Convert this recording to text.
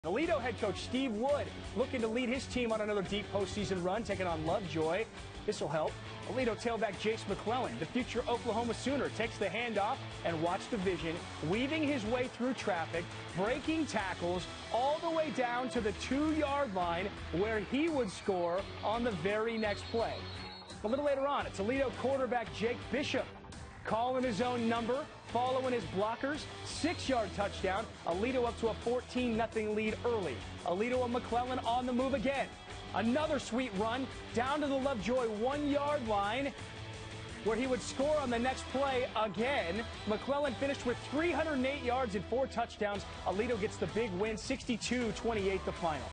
Aledo head coach Steve Wood looking to lead his team on another deep postseason run, taking on Lovejoy. This will help. Aledo tailback Jase McClellan, the future Oklahoma Sooner, takes the handoff and watch the vision, weaving his way through traffic, breaking tackles all the way down to the 2-yard line where he would score on the very next play. A little later on, it's Aledo quarterback Jake Bishop calling his own number, following his blockers, 6-yard touchdown. Aledo up to a 14-0 lead early. Aledo and McClellan on the move again. Another sweet run down to the Lovejoy 1-yard line where he would score on the next play again. McClellan finished with 308 yards and 4 touchdowns. Aledo gets the big win, 62-28 the final.